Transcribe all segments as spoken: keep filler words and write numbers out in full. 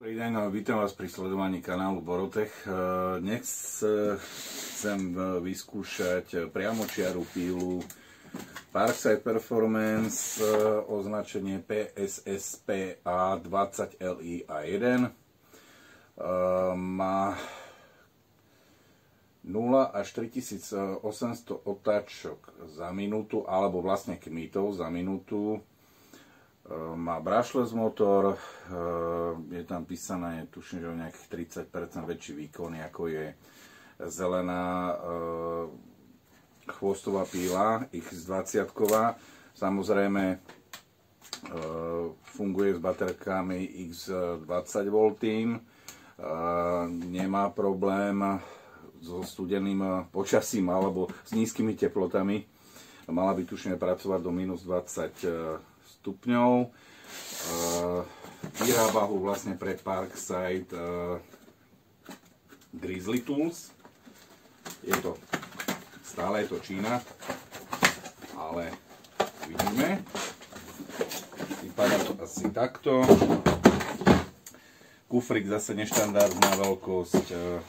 Dobrý deň, no, vítam vás pri sledovaní kanálu Borotech. Dnes chcem vyskúšať priamočiaru pílu Parkside Performance, označenie P S S P A dvadsať L I A jeden. Má nula až tritisícosemsto otáčok za minútu, alebo vlastne kmitov za minútu. Má brushless motor, je tam písané, tuším, že o nejakých tridsať percent väčší výkon, ako je zelená chvostová píla X dvadsať. Samozrejme funguje s baterkami X dvadsať voltov, nemá problém so studeným počasím alebo s nízkymi teplotami. Mala by tušne pracovať do minus dvadsať stupňov. Vyrába ho vlastne pre Parkside Grizzly Tools. Je to, stále je to Čína, ale vidíme. Vypadá to asi takto. Kufrik zase neštandardná veľkosť.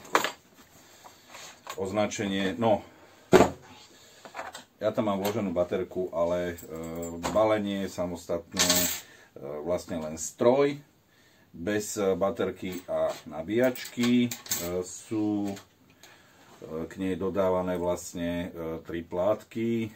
Označenie, no ja tam mám vloženú baterku, ale e, balenie je samostatné, e, vlastne len stroj, bez baterky a nabíjačky. E, sú e, k nej dodávané vlastne e, tri plátky. E,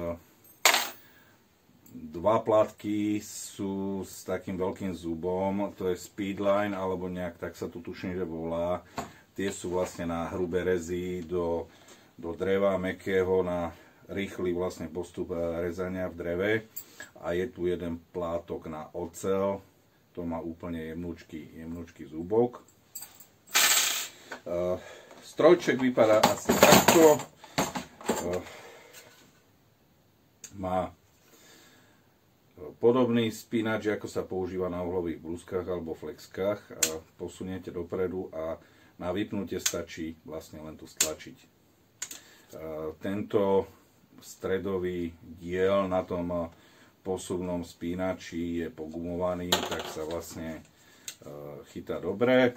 dva plátky sú s takým veľkým zubom, to je Speedline, alebo nejak tak sa tu tuším, že volá. Tie sú vlastne na hrubé rezy do, do dreva mäkkého, na rýchly vlastne postup rezania v dreve, a je tu jeden plátok na oceľ, to má úplne jemnúčky, jemnúčky zúbok. Uh, strojček vypadá asi takto. Uh, má podobný spínač, ako sa používa na uhlových blúzkach alebo flexkách. Uh, posuniete dopredu a na vypnutie stačí vlastne len tu stlačiť. Uh, tento stredový diel na tom posuvnom spínači je pogumovaný, tak sa vlastne chytá dobre.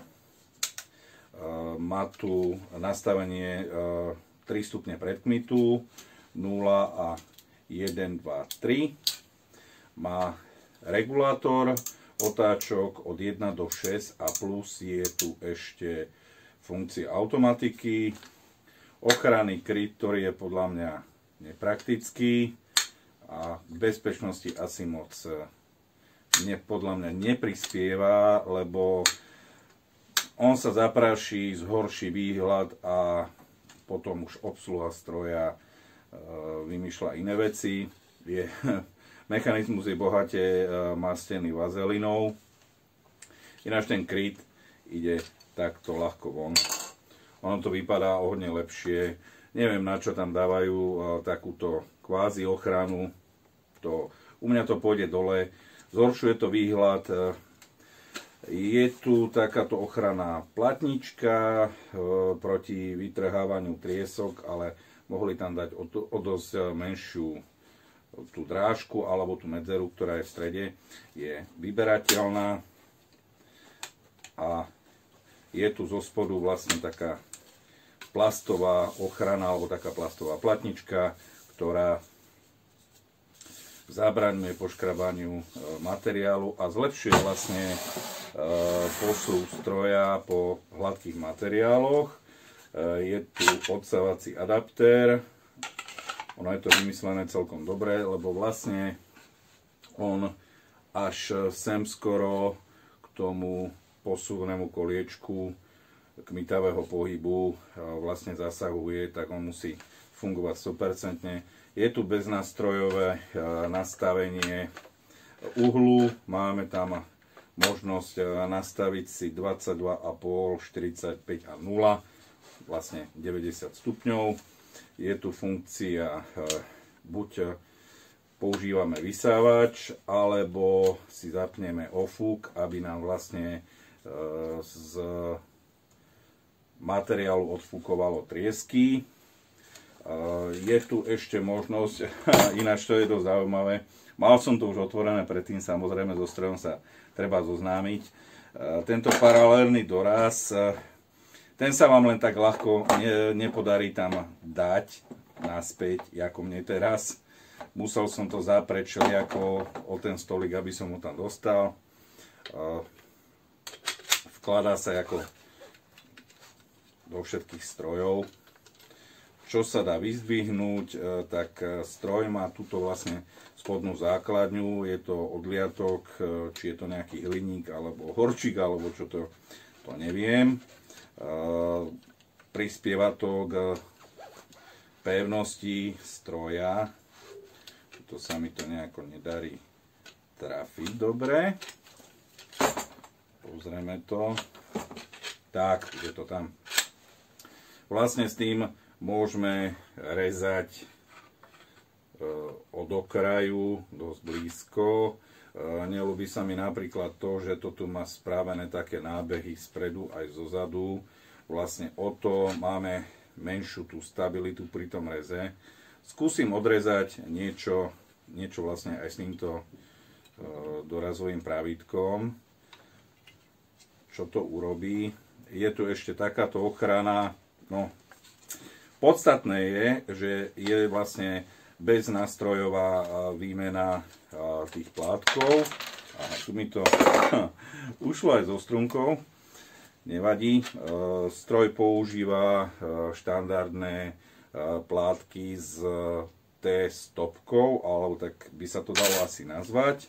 Má tu nastavenie tri stupne predkmitu, nula a jeden, dva, tri. Má regulátor otáčok od jeden do šesť a plus je tu ešte funkcia automatiky. Ochranný kryt, ktorý je podľa mňa nepraktický a k bezpečnosti asi moc ne, podľa mňa neprispieva, lebo on sa zapraší, zhorší výhľad a potom už obsluha stroja e, vymýšľa iné veci. Je, mechanizmus je bohate e, mastený vazelinou, ináč ten kryt ide takto ľahko von. Ono to vypadá o hodne lepšie. Neviem, na čo tam dávajú uh, takúto kvázi ochranu. To, u mňa to pôjde dole. Zhoršuje to výhľad. Uh, je tu takáto ochranná platnička uh, proti vytrhávaniu triesok, ale mohli tam dať o, to, o dosť menšiu uh, tú drážku alebo tú medzeru, ktorá je v strede. Je vyberateľná a je tu zo spodu vlastne taká plastová ochrana, alebo taká plastová platnička, ktorá zabraňuje poškrabaniu e, materiálu a zlepšuje vlastne e, posuv stroja po hladkých materiáloch. E, je tu odsávací adaptér. Ono je to vymyslené celkom dobre, lebo vlastne on až sem skoro k tomu posuvnému koliečku kmitavého pohybu vlastne zasahuje, tak on musí fungovať sto percent. Je tu beznástrojové nastavenie uhlu, máme tam možnosť nastaviť si dvadsaťdva a pol, štyridsaťpäť a nula, vlastne deväťdesiat stupňov. Je tu funkcia, buď používame vysávač, alebo si zapneme ofúk, aby nám vlastne z materiálu odfúkovalo triesky. Je tu ešte možnosť, ináč to je dosť zaujímavé, mal som to už otvorené predtým, samozrejme so strojom sa treba zoznámiť. tento paralelný doraz, ten sa vám len tak ľahko ne, nepodarí tam dať naspäť, ako mne teraz. Musel som to zaprieť všelijako o ten stolik, aby som ho tam dostal. Vkladá sa ako do všetkých strojov. Čo sa dá vyzdvihnúť, tak stroj má túto vlastne spodnú základňu, je to odliatok, či je to nejaký hliník alebo horčík, alebo čo to, to neviem. Prispieva to k pevnosti stroja. To sa mi to nejako nedarí trafiť dobre. Pozrieme to. Tak, je to tam. Vlastne s tým môžeme rezať od okraju dosť blízko. Neľúbi sa mi napríklad to, že to tu má spravené také nábehy spredu aj zozadu. Vlastne o to máme menšiu tú stabilitu pri tom reze. Skúsim odrezať niečo, niečo vlastne aj s týmto dorazovým pravítkom. Čo to urobí? Je tu ešte takáto ochrana. No, podstatné je, že je vlastne beznástrojová výmena tých plátkov. A tu mi to ušlo aj so strunkou. Nevadí. Stroj používa štandardné plátky s T-stopkou, alebo tak by sa to dalo asi nazvať.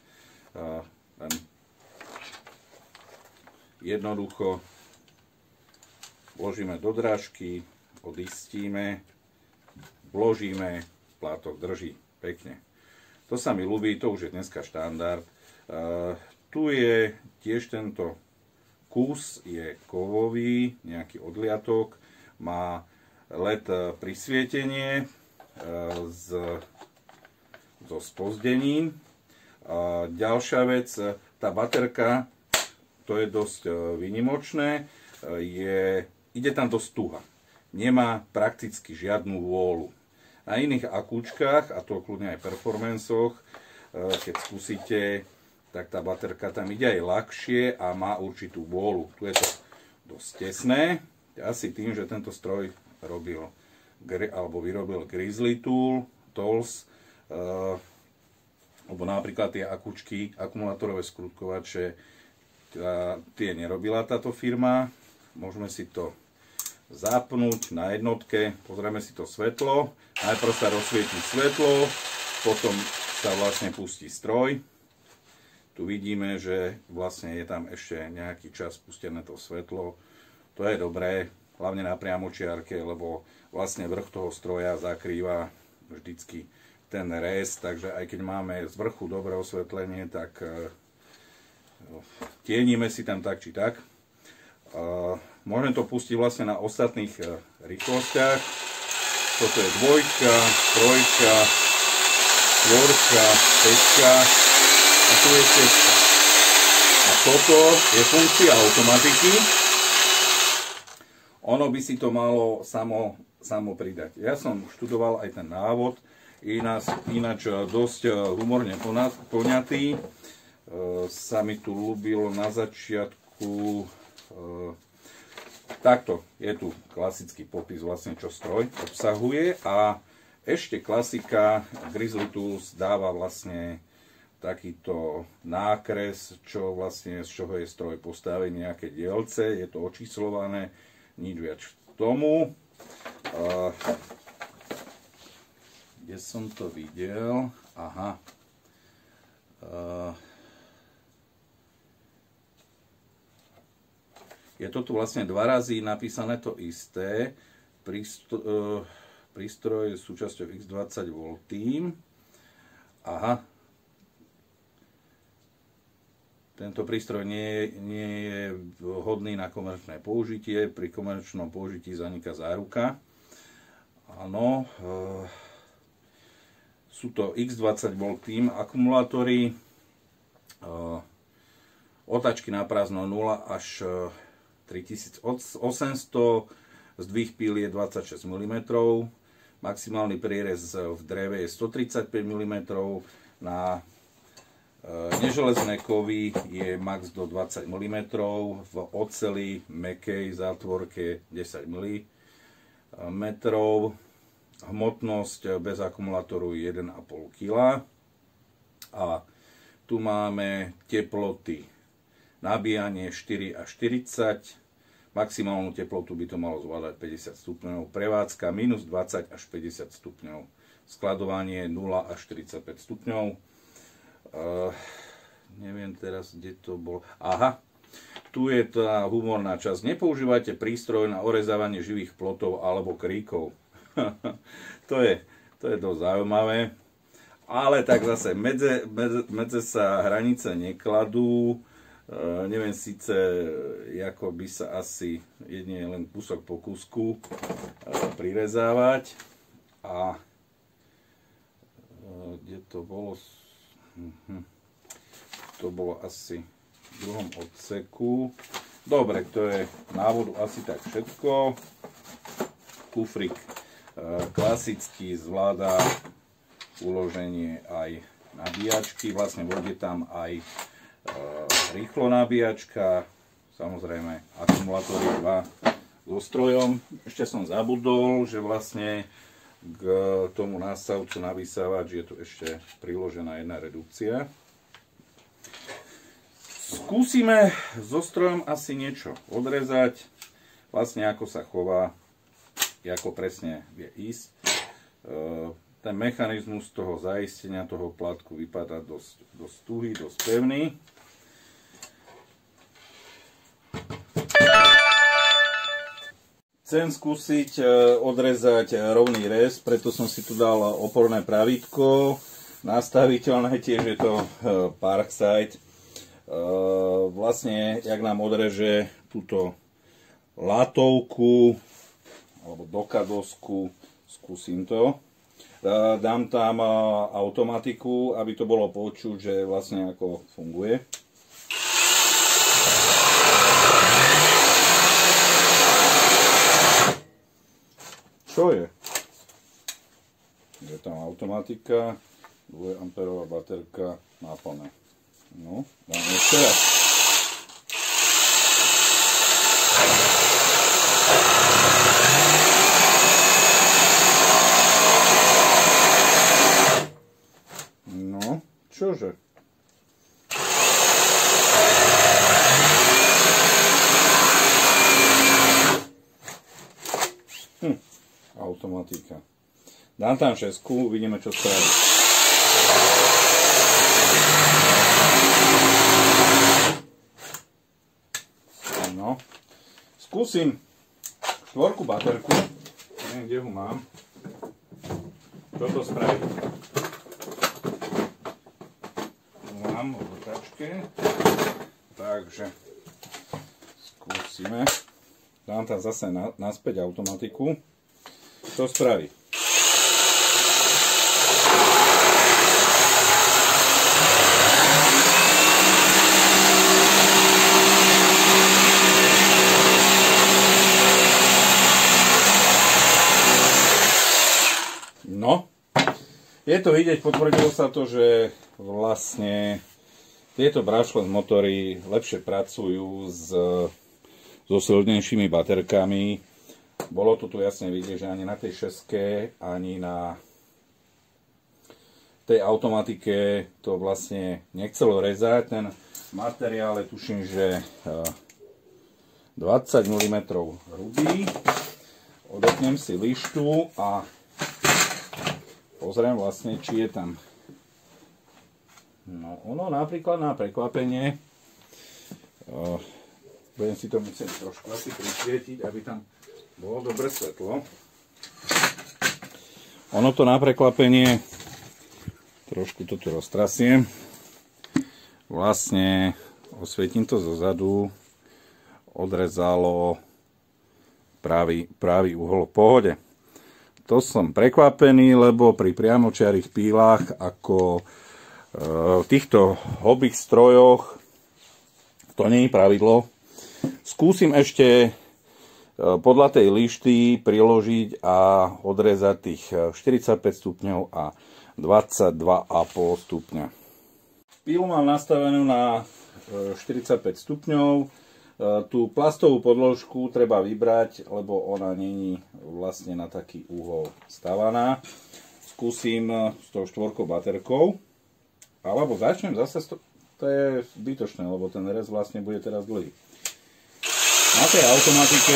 Jednoducho vložíme do drážky, odistíme, vložíme, plátok drží pekne. To sa mi ľúbi, to už je dneska štandard. Uh, tu je tiež tento kus, je kovový, nejaký odliatok, má el é dé prisvietenie uh, s, so spozdením. Uh, ďalšia vec, tá baterka, to je dosť uh, výnimočné, uh, je, ide tam dosť tuha. Nemá prakticky žiadnu vôľu. Na iných akúčkach, a to kľudne aj performancoch, keď skúsite, tak tá baterka tam ide aj ľahšie a má určitú vôľu. Tu je to dosť tesné, asi tým, že tento stroj robil, alebo vyrobil Grizzly Tool, Tools, alebo napríklad tie akúčky, akumulátorové skrutkovače, tie nerobila táto firma. Môžeme si to zapnúť na jednotke, pozrieme si to svetlo, najprv sa rozsvietí svetlo, potom sa vlastne pustí stroj. Tu vidíme, že vlastne je tam ešte nejaký čas pustené to svetlo. To je dobré, hlavne na priamočiarke, lebo vlastne vrch toho stroja zakrýva vždycky ten rez, takže aj keď máme z vrchu dobré osvetlenie, tak tieníme si tam tak či tak. Môžem to pustiť vlastne na ostatných rýchlostiach. Toto je dvojka, trojka, štvorka, päťka a tu je šestka. A toto je funkcia automatiky. Ono by si to malo samo, samo pridať. Ja som študoval aj ten návod, ináč, ináč dosť humorne poňatý. Sa mi tu ľúbilo na začiatku. Takto je tu klasický popis, vlastne čo stroj obsahuje, a ešte klasika Grizzly Tools dáva vlastne takýto nákres, čo vlastne z čoho je stroj postavený, nejaké dielce, je to očíslované, nič viac k tomu. Uh, kde som to videl? Aha. Uh, Je to tu vlastne dva razy napísané to isté. Prístroj, prístroj je súčasťou iks dvadsať volt. Aha. Tento prístroj nie, nie je vhodný na komerčné použitie. Pri komerčnom použití zaniká záruka. Áno. Sú to iks dvadsať volt akumulátory. Otáčky na prázdno nula až tritisícosemsto, zdvih píl je dvadsaťšesť milimetrov, maximálny prierez v dreve je stotridsaťpäť milimetrov, na Neželezné kovy je max do dvadsať milimetrov, v oceli mäkkej zátvorke desať milimetrov, hmotnosť bez akumulátoru jeden a pol kilogramov a tu máme teploty nabíjanie štyri až štyridsať, maximálnu teplotu by to malo zvládať päťdesiat stupňov, prevádzka minus dvadsať až päťdesiat stupňov, skladovanie nula až štyridsaťpäť stupňov. Uh, neviem teraz, kde to bolo. Aha, tu je tá humorná časť. Nepoužívajte prístroj na orezávanie živých plotov alebo kríkov. to, je, to je dosť zaujímavé. Ale tak zase medze, medze, medze sa hranice nekladú. Uh, neviem síce, ako by sa asi jedine len kúsok po kúsku uh, prirezávať. A uh, kde to bolo? Uh-huh. To bolo asi v druhom odseku. Dobre, to je návodu asi tak všetko. Kufrik uh, klasicky zvláda uloženie aj nabíjačky. Vlastne bude tam aj rýchlo nabíjačka, samozrejme akumulátory dva so strojom. Ešte som zabudol, že vlastne k tomu nástavcu na vysávač je tu ešte priložená jedna redukcia. Skúsime so strojom asi niečo odrezať, vlastne ako sa chová, ako presne vie ísť. Ten mechanizmus toho zaistenia toho plátku vypadá dosť, dosť tuhý, dosť pevný. Chcem skúsiť odrezať rovný rez, preto som si tu dal oporné pravítko. Nastaviteľné tiež je to Parkside. Vlastne, jak nám odreže túto latovku alebo dokadosku, skúsim to. Dám tam automatiku, aby to bolo počuť, že vlastne ako funguje. Čo je? Je tam automatika, dve amperová baterka na plné. No, dám ešte raz. No, čože? Hm, automatika. Dám tam šesku, uvidíme, čo spraví. No, skúsim štvorku baterku. Neviem, kde ho mám. Čo to spraví? Mám v otáčke. Takže skúsime. Dám tam zase na, naspäť automatiku. Čo spraví? No, je to vidieť, potvrdilo sa to, že vlastne tieto brushless motory lepšie pracujú s, so silnejšími baterkami. Bolo to tu jasne vidieť, že ani na tej šeske, ani na tej automatike to vlastne nechcelo rezať. Ten materiál je, tuším, že dvadsať milimetrov hrubý. Odepnem si lištu a pozriem vlastne, či je tam. No, ono napríklad na prekvapenie, uh, budem si to musieť trošku asi prisvietiť, aby tam bolo dobre svetlo. Ono to na prekvapenie, trošku to tu roztrasiem, vlastne osvietím to zozadu, odrezalo pravý, pravý uhol v pohode. To som prekvapený, lebo pri priamočiarých pílach ako v týchto hobby strojoch to nie je pravidlo. Skúsim ešte podľa tej lišty priložiť a odrezať tých štyridsaťpäť stupňov a dvadsaťdva a pol stupňa. Pilu mám nastavenú na štyridsaťpäť stupňov. Tú plastovú podložku treba vybrať, lebo ona není vlastne na taký uhol stavaná. Skúsim s tou štvorkou baterkou. Alebo začnem zase, to, to je zbytočné, lebo ten rez vlastne bude teraz dlhý. Na tej automatike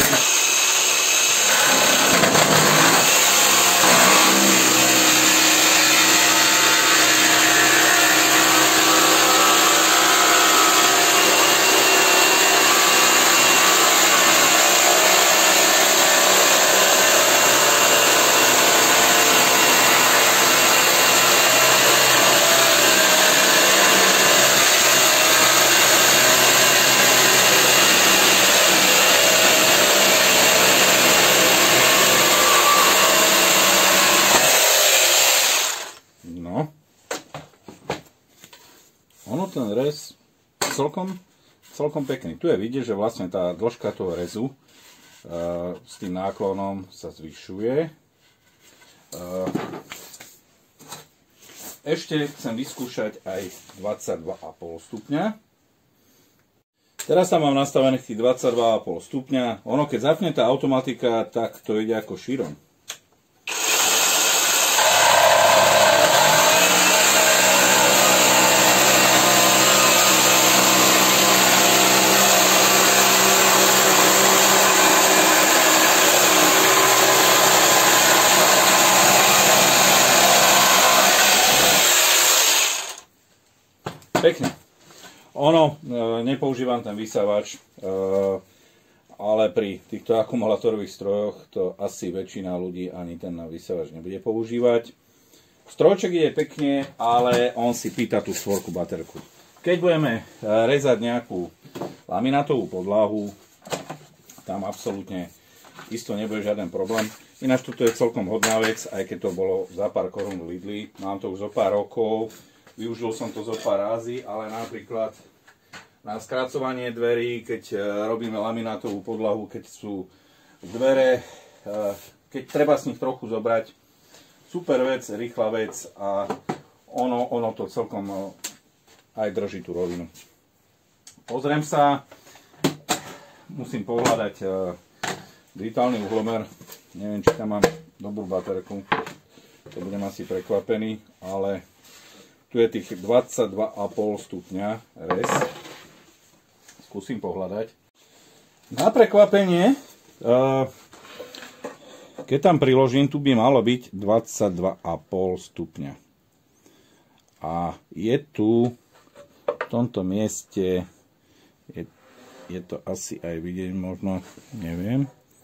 ten rez celkom, celkom pekný. Tu je vidieť, že vlastne tá dĺžka toho rezu uh, s tým náklonom sa zvyšuje. Uh, ešte chcem vyskúšať aj dvadsaťdva a pol stupňa. Teraz tam mám nastavených tých dvadsaťdva a pol stupňa. Ono, keď zapne tá automatika, tak to ide ako širom. Pekne. Ono, nepoužívam ten vysávač, ale pri týchto akumulátorových strojoch to asi väčšina ľudí ani ten vysávač nebude používať. Strojček ide pekne, ale on si pýta tú štvorku baterku. Keď budeme rezať nejakú laminátovú podlahu, tam absolútne isto nebude žiaden problém. Ináč toto je celkom hodná vec, aj keď to bolo za pár korún v Lidli. Mám to už zo pár rokov. Využil som to zo pár razy, ale napríklad na skracovanie dverí, keď robíme laminátovú podlahu, keď sú dvere, keď treba z nich trochu zobrať. Super vec, rýchla vec a ono, ono to celkom aj drží tú rovinu. Pozriem sa, musím pohľadať digitálny uhlomer, neviem, či tam mám dobrú baterku, to budem asi prekvapený, ale tu je tých dvadsaťdva a pol stupňa rez. Skúsim pohľadať. Na prekvapenie, keď tam priložím, tu by malo byť dvadsaťdva a pol stupňa. A je tu v tomto mieste, je, je to asi aj vidieť možno, neviem,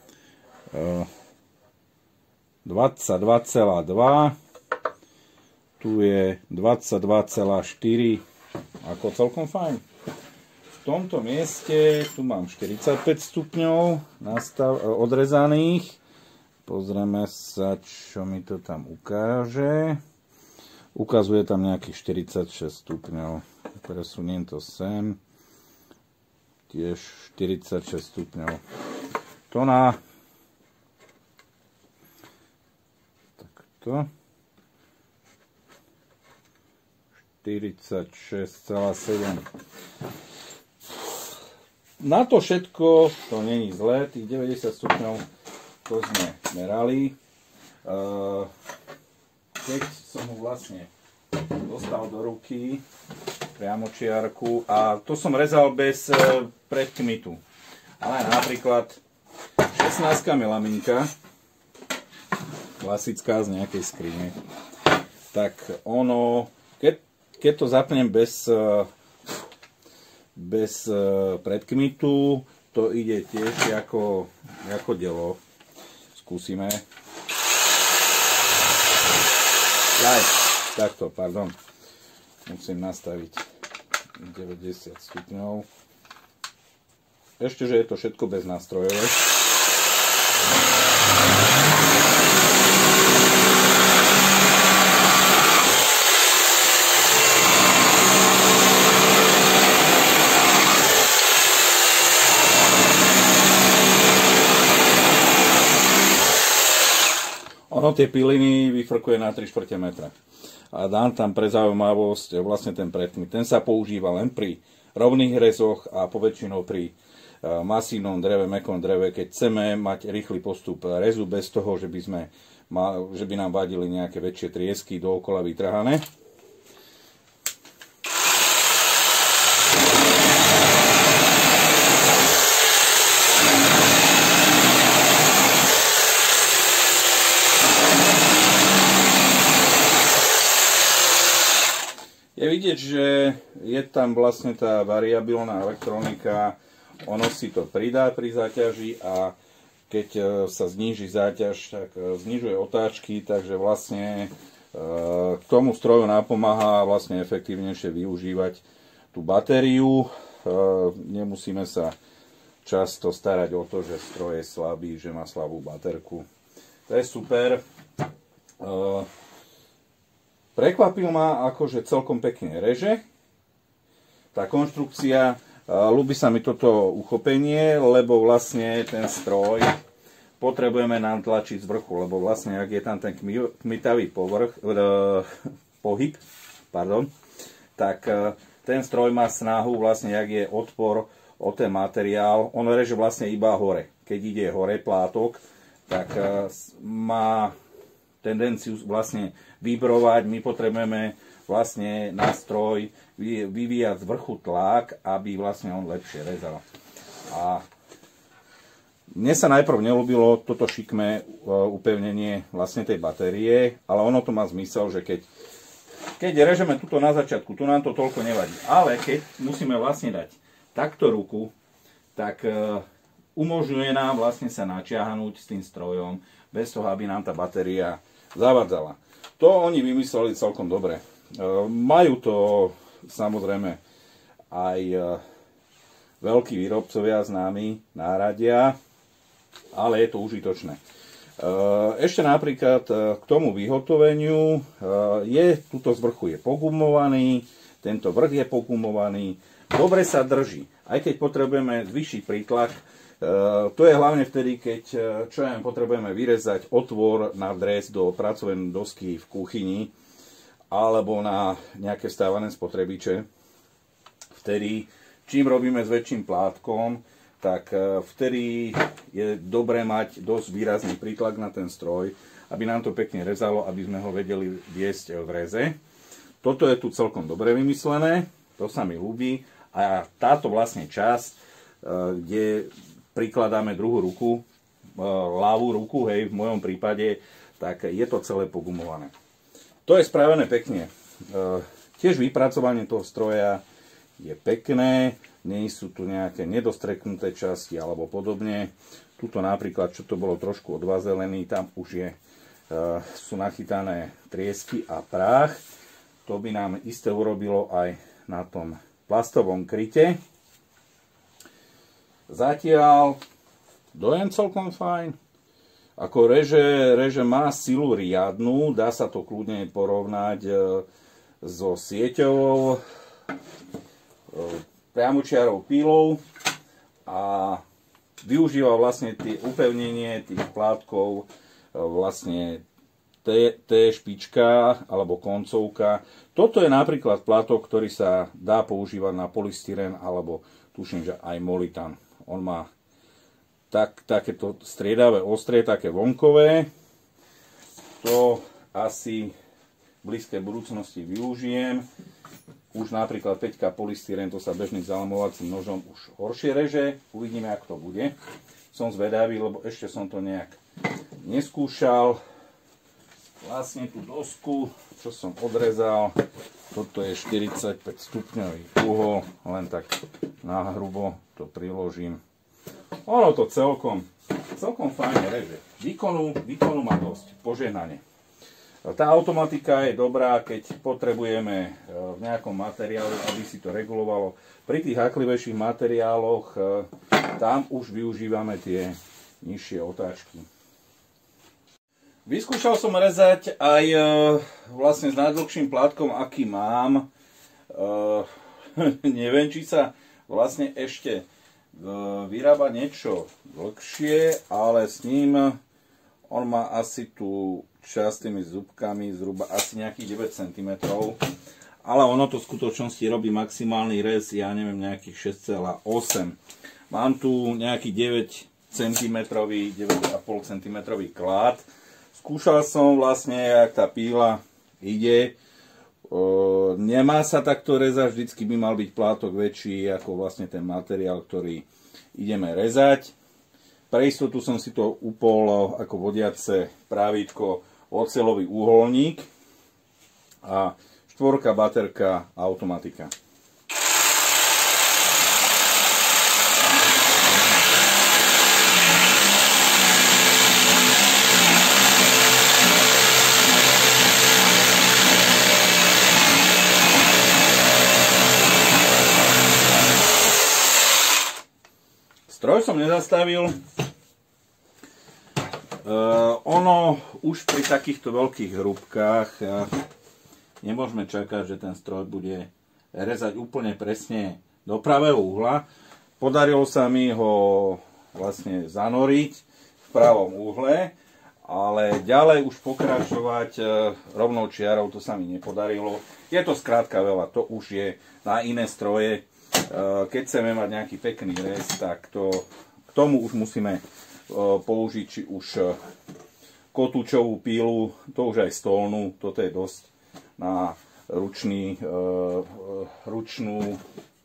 dvadsaťdva celá dva. Tu je dvadsaťdva celá štyri, ako celkom fajn. V tomto mieste tu mám štyridsaťpäť stupňov nastav, odrezaných. Pozrieme sa, čo mi to tam ukáže. Ukazuje tam nejakých štyridsaťšesť stupňov. Presuniem to sem. Tiež štyridsaťšesť stupňov. To na... Takto. štyridsaťšesť celá sedem. Na to všetko to není zlé, tých deväťdesiat stupňov to sme merali. Keď som mu vlastne dostal do ruky priamočiarku a to som rezal bez predkmitu. Ale napríklad šestnásť melaminka, klasická z nejakej skrine, tak ono, keď Keď to zapnem bez, bez predkmitu, to ide tiež ako, ako delo. Skúsime. Aj, takto, pardon. Musím nastaviť deväťdesiat stupňov. Ešte, že je to všetko bez nástrojové. Ono tie piliny vyfrkuje na tri štvrte metra. a dám tam pre zaujímavosť vlastne ten predkmit. Ten sa používa len pri rovných rezoch a poväčšinou pri masívnom dreve, mäkkom dreve, keď chceme mať rýchly postup rezu bez toho, že by, sme, že by nám vadili nejaké väčšie triesky dookola vytrhané. Je vidieť, že je tam vlastne tá variabilná elektronika, ono si to pridá pri záťaži a keď sa zníži záťaž, tak znižuje otáčky, takže vlastne k tomu stroju napomáha vlastne efektívnejšie využívať tú batériu. Nemusíme sa často starať o to, že stroj je slabý, že má slabú baterku. To je super. Prekvapil ma, akože celkom pekne reže. Tá konštrukcia, ľúbi sa mi toto uchopenie, lebo vlastne ten stroj potrebujeme natlačiť z vrchu, lebo vlastne ak je tam ten kmitavý povrch, eh, pohyb, pardon, tak eh, ten stroj má snahu, vlastne jak je odpor o ten materiál, on reže vlastne iba hore. Keď ide hore plátok, tak eh, má tendenciu vlastne vybrovať. My potrebujeme vlastne na stroj vyvíjať z vrchu tlak, aby vlastne on lepšie rezal. A mne sa najprv nelúbilo toto šikmé upevnenie vlastne tej batérie, ale ono to má zmysel, že keď, keď režeme tuto na začiatku, tu nám to toľko nevadí. Ale keď musíme vlastne dať takto ruku, tak umožňuje nám vlastne sa načiahnuť s tým strojom, bez toho, aby nám tá batéria zavadzala. To oni vymysleli celkom dobre. E, majú to samozrejme aj e, veľkí výrobcovia známi, náradia, ale je to užitočné. E, ešte napríklad e, k tomu vyhotoveniu e, je, tuto z vrchu je pogumovaný, tento vrch je pogumovaný, dobre sa drží. Aj keď potrebujeme zvýšiť prítlak, Uh, to je hlavne vtedy, keď čo ja potrebujeme vyrezať otvor na dres do pracovnej dosky v kuchyni alebo na nejaké stávané spotrebiče. Vtedy, čím robíme s väčším plátkom, tak uh, vtedy je dobré mať dosť výrazný prítlak na ten stroj, aby nám to pekne rezalo, aby sme ho vedeli viesť v reze. Toto je tu celkom dobre vymyslené, to sa mi ľúbi a táto vlastne časť, uh, kde prikladáme druhú ruku, ľavú ruku, hej, v mojom prípade, tak je to celé pogumované. To je spravené pekne. Tiež vypracovanie toho stroja je pekné, nie sú tu nejaké nedostreknuté časti alebo podobne. Tuto napríklad, čo to bolo trošku odvazelený, tam už je, sú nachytané triesky a prach. To by nám isté urobilo aj na tom plastovom kryte. Zatiaľ dojem celkom fajn. Ako reže, reže má silu riadnu, dá sa to kľudne porovnať e, so sieťovou e, priamočiarou pílou a využíva vlastne tie upevnenie tých plátkov, e, vlastne T, T špička alebo koncovka. Toto je napríklad plátok, ktorý sa dá používať na polystyren alebo tuším, že aj molitan. On má tak, takéto striedavé ostrie, také vonkové. To asi v blízkej budúcnosti využijem. Už napríklad päť ká polystyren, to sa bežným zalamovacím nožom už horšie reže. Uvidíme, ako to bude. Som zvedavý, lebo ešte som to nejak neskúšal. Vlastne tú dosku, čo som odrezal, toto je štyridsaťpäť stupňový uhol, len tak nahrubo to priložím. Ono to celkom, celkom fajne reže. Výkonu, výkonu má dosť, požehnanie. Tá automatika je dobrá, keď potrebujeme v nejakom materiálu, aby si to regulovalo. Pri tých háklivejších materiáloch tam už využívame tie nižšie otáčky. Vyskúšal som rezať aj e, vlastne s najdlhším plátkom, aký mám. E, neviem, či sa vlastne ešte e, vyrába niečo dlhšie, ale s ním on má asi tú častými zúbkami, zhruba asi nejakých deväť centimetrov. Ale ono to v skutočnosti robí maximálny rez, ja neviem, nejakých šesť celá osem. Mám tu nejaký deväť centimetrov, deväť celá päť centimetra klad. Skúšal som vlastne, jak tá píla ide. O, nemá sa takto rezať, vždycky by mal byť plátok väčší ako vlastne ten materiál, ktorý ideme rezať. Pre istotu som si to upol ako vodiace právítko oceľový uholník a štvorka baterka automatika. Stroj som nezastavil. Uh, ono už pri takýchto veľkých hrúbkach uh, nemôžeme čakať, že ten stroj bude rezať úplne presne do pravého uhla. Podarilo sa mi ho vlastne zanoriť v pravom uhle, ale ďalej už pokračovať uh, rovnou čiarou to sa mi nepodarilo. Je to skrátka veľa, to už je na iné stroje. Uh, keď chceme mať nejaký pekný rez, tak to, k tomu už musíme použiť či už kotúčovú pílu, to už aj stolnú, toto je dosť na ručný, e, ručnú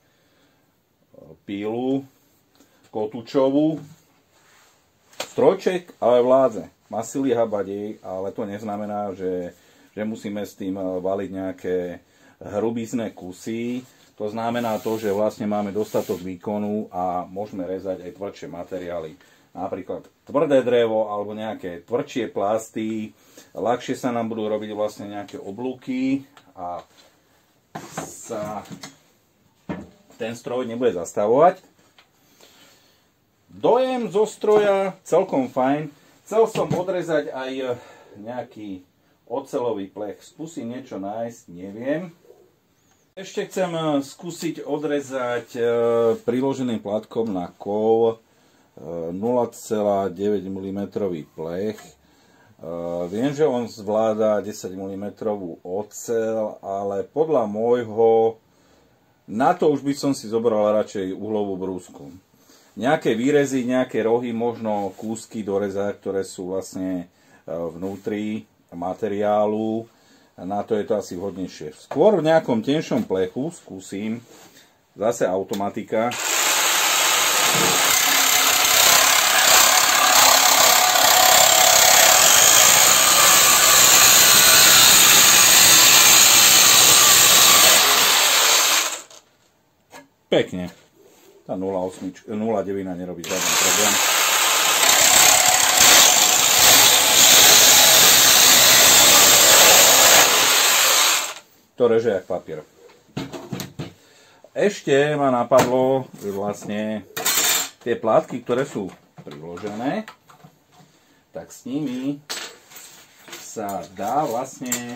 pílu, kotúčovú. Strojček ale vládze, má sily habadiej, ale to neznamená, že, že musíme s tým valiť nejaké hrubizné kusy. To znamená to, že vlastne máme dostatok výkonu a môžeme rezať aj tvrdšie materiály. Napríklad tvrdé drevo alebo nejaké tvrdšie plasty. Ľahšie sa nám budú robiť vlastne nejaké oblúky a sa ten stroj nebude zastavovať. Dojem zo stroja celkom fajn. Chcel som odrezať aj nejaký oceľový plech. Skúsim niečo nájsť, neviem. Ešte chcem skúsiť odrezať priloženým plátkom na kov nula celá deväť milimetra plech. Viem, že on zvláda desať milimetrov oceľ, ale podľa môjho na to už by som si zobral radšej uhlovú brúsku. Nejaké výrezy, nejaké rohy, možno kúsky dorezať, ktoré sú vlastne vnútri materiálu. Na to je to asi vhodnejšie. Skôr v nejakom tenšom plechu skúsim zase automatika. Pekne. Tá nula deväť nerobí žiaden problém. To reže jak papier. Ešte ma napadlo, že vlastne tie plátky, ktoré sú priložené, tak s nimi sa dá vlastne e,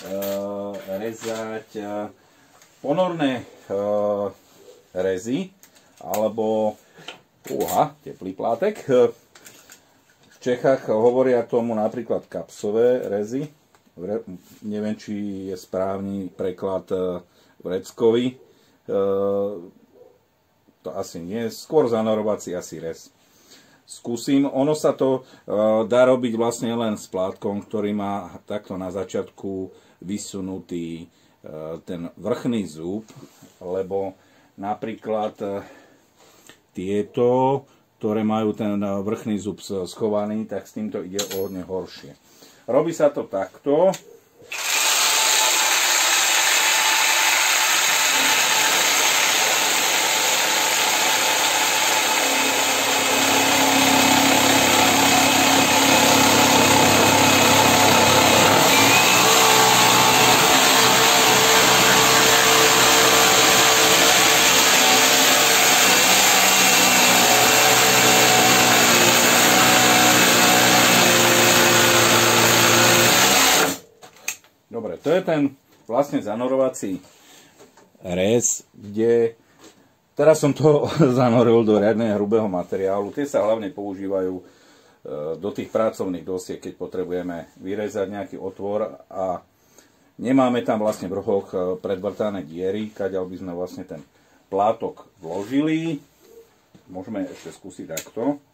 rezať e, ponorné e, rezy, alebo uha, teplý plátek. V Čechách hovoria tomu napríklad kapsové rezy. Neviem, či je správny preklad vreckový. To asi nie. Skôr zanorovací asi rez. Skúsim. Ono sa to dá robiť vlastne len s plátkom, ktorý má takto na začiatku vysunutý ten vrchný zub, lebo napríklad tieto, ktoré majú ten vrchný zub schovaný, tak s týmto ide o hodne horšie. Robí sa to takto. Dobre, to je ten vlastne zanorovací rez, kde teraz som to zanoril do riadne hrubého materiálu. Tie sa hlavne používajú do tých pracovných dosiek, keď potrebujeme vyrezať nejaký otvor a nemáme tam vlastne v rohoch predvrtané diery, kadeľ by sme vlastne ten plátok vložili. Môžeme ešte skúsiť takto.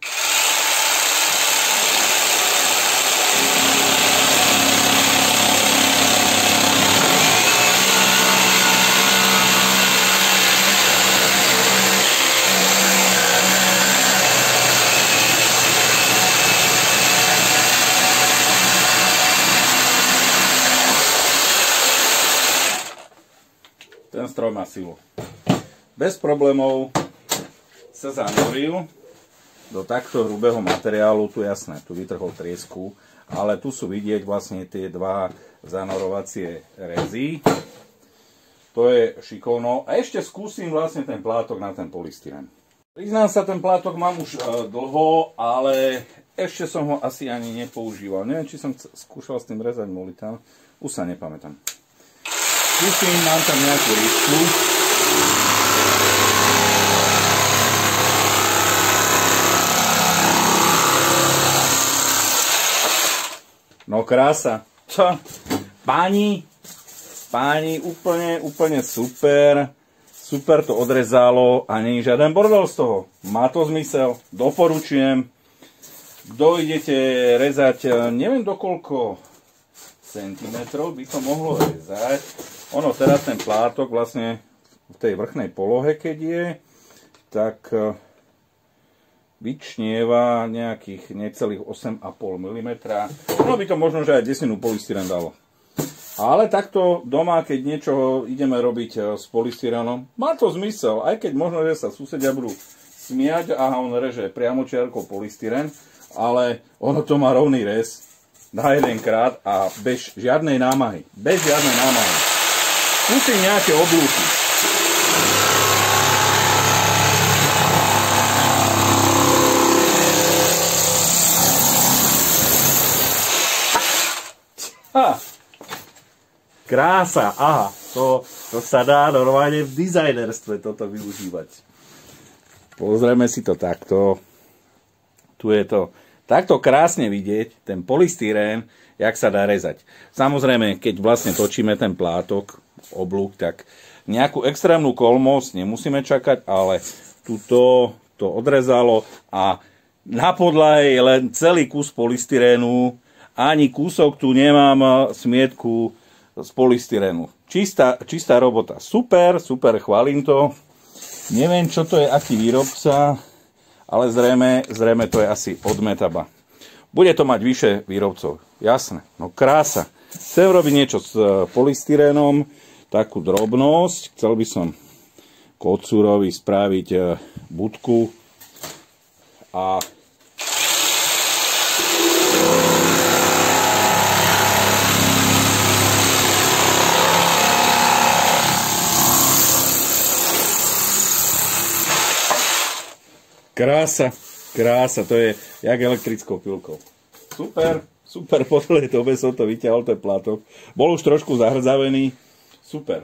Ten stroj má silu. Bez problémov sa zanoril do takto hrubého materiálu. Tu jasné, tu vytrhol triesku, ale tu sú vidieť vlastne tie dva zanorovacie rezy. To je šikovno. A ešte skúsim vlastne ten plátok na ten polystyren. Priznám sa, ten plátok mám už e, dlho, ale ešte som ho asi ani nepoužíval. Neviem, či som skúšal s tým rezať molitán. Už sa nepamätám. Skúsim, mám tam nejakú rýsku. No krása. Čo? Páni, páni, úplne, úplne super. Super to odrezalo a nie je žiaden bordel z toho. Má to zmysel, doporučujem. Kto idete rezať, neviem dokoľko centimetrov by to mohlo rezať. Ono teraz ten plátok vlastne v tej vrchnej polohe, keď je, tak vyčnieva nejakých necelých osem a pol milimetra. Ono by to možno, že aj desinu polystyren dalo. Ale takto doma, keď niečo ideme robiť s polystyrenom, má to zmysel, aj keď možno, že sa susedia budú smiať, aha, on reže priamo čiarkou polystyren, ale ono to má rovný rez na jedenkrát a bez žiadnej námahy. Bez žiadnej námahy. Skúsim nejaké oblúky. Ha! Krása, aha, to, to sa dá normálne v dizajnerstve toto využívať. Pozrieme si to takto. Tu je to takto krásne vidieť, ten polystyrén, jak sa dá rezať. Samozrejme, keď vlastne točíme ten plátok, oblúk, tak nejakú extrémnu kolmosť nemusíme čakať, ale tuto to odrezalo a na podlahe je len celý kus polystyrénu, ani kúsok tu nemám smietku z polystyrénu. Čistá, čistá robota. Super, super, chválim to. Neviem, čo to je, aký výrobca, ale zrejme, zrejme to je asi od Metaba. Bude to mať vyše výrobcov. Jasné, no krása. Chcem robiť niečo s polystyrénom, takú drobnosť. Chcel by som kocúrovi spraviť budku a krása, krása, to je jak elektrickou pilkou. Super, super, po celej dobe som to vyťahol, ten plátok. Bol už trošku zahrdzavený. Super.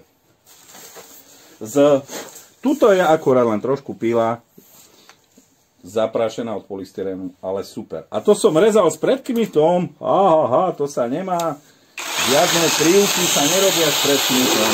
Z, tuto je akurát len trošku pila zaprašená od polystyrénu, ale super. A to som rezal s predkmitom. Aha, to sa nemá. Žiadne krivky sa nerobia s predkmitom.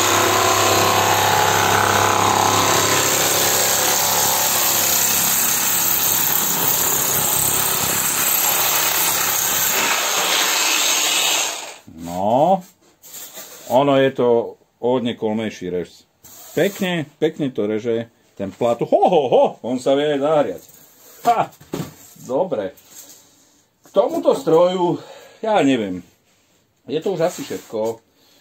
No, ono je to hodne kolmejší rež. Pekne, pekne to reže ten plátok. Ho, ho, ho, on sa vie aj zahriať. Ha, dobre. K tomuto stroju, ja neviem, je to už asi všetko. E,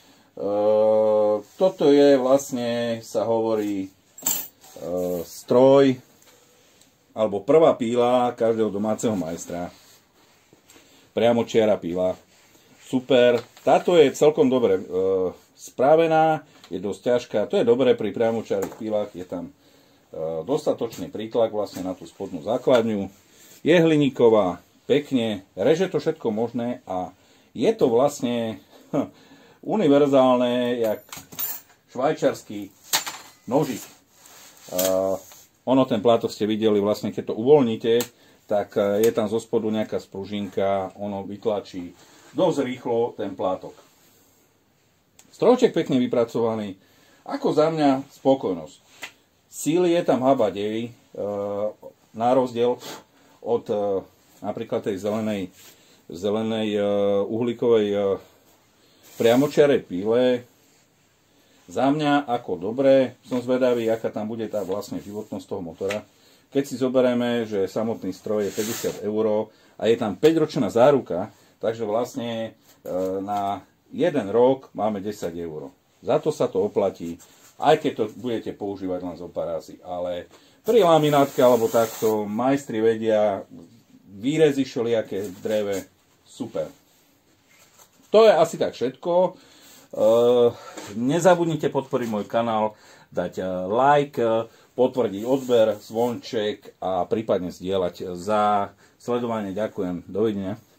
toto je vlastne, sa hovorí, e, stroj, alebo prvá píla každého domáceho majstra. Priamočiara píla. Super. Táto je celkom dobre e, spravená, je dosť ťažká. To je dobré pri priamočiarých pílach. Je tam e, dostatočný prítlak vlastne na tú spodnú základňu. Je hliníková, pekne, reže to všetko možné a je to vlastne hm, univerzálne, jak švajčiarsky nožík. E, ono ten plátok ste videli vlastne, keď to uvoľníte, tak je tam zo spodu nejaká spružinka, ono vytlačí dosť rýchlo ten plátok. Strojček pekne vypracovaný, ako za mňa spokojnosť. Síly je tam habadej, na rozdiel od napríklad tej zelenej, zelenej uhlíkovej priamočiarej píle. Za mňa ako dobré, som zvedavý, aká tam bude tá vlastne životnosť toho motora. Keď si zoberieme, že samotný stroj je päťdesiat eur a je tam päťročná záruka, takže vlastne na jeden rok máme desať eur. Za to sa to oplatí, aj keď to budete používať len zo pár razy. Ale pri laminátke alebo takto majstri vedia, výrezy všelijaké v dreve, super. To je asi tak všetko. Uh, nezabudnite podporiť môj kanál, dať uh, like, uh, potvrdiť odber, zvonček a prípadne zdieľať. Za sledovanie ďakujem. Dovidenia.